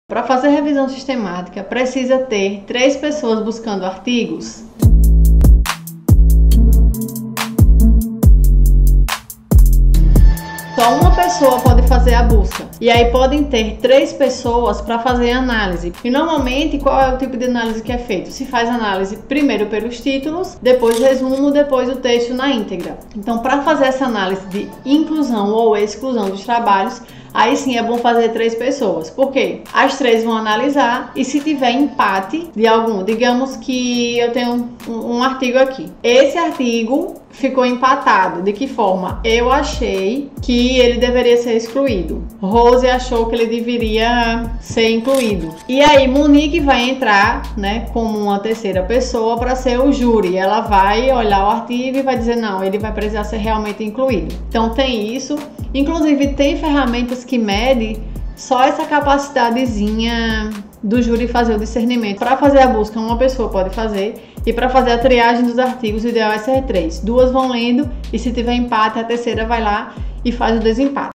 Para fazer revisão sistemática, precisa ter 3 pessoas buscando artigos? Só uma pessoa pode fazer a busca. E aí podem ter 3 pessoas para fazer a análise. E normalmente, qual é o tipo de análise que é feito? Se faz análise primeiro pelos títulos, depois o resumo, depois o texto na íntegra. Então, para fazer essa análise de inclusão ou exclusão dos trabalhos, aí sim é bom fazer 3 pessoas. Por quê? As 3 vão analisar e se tiver empate de algum, digamos que eu tenho um artigo aqui. Esse artigo ficou empatado. De que forma? Eu achei que ele deveria ser excluído. Rose achou que ele deveria ser incluído. E aí Monique vai entrar, né, como uma terceira pessoa para ser o júri. Ela vai olhar o artigo e vai dizer não, ele vai precisar ser realmente incluído. Então tem isso. Inclusive tem ferramentas que medem só essa capacidadezinha do júri fazer o discernimento. Para fazer a busca, uma pessoa pode fazer, e para fazer a triagem dos artigos, o ideal é ser 3. 2 vão lendo, e se tiver empate, a terceira vai lá e faz o desempate.